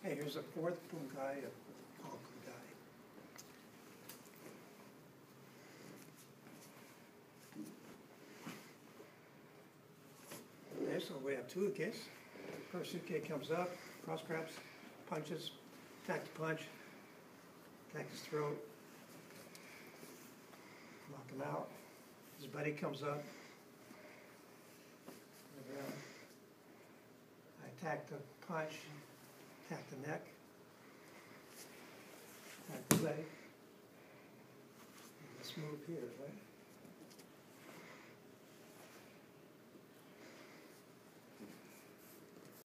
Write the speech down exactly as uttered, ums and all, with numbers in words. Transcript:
Hey, here's the fourth Bunkai of Kanku Dai. Okay, so we have two ukes. First uke comes up, cross grabs, punches, attack the punch, attack his throat, knock him out. His buddy comes up. I attack the punch, attack the neck, attack the leg. And this move here, right?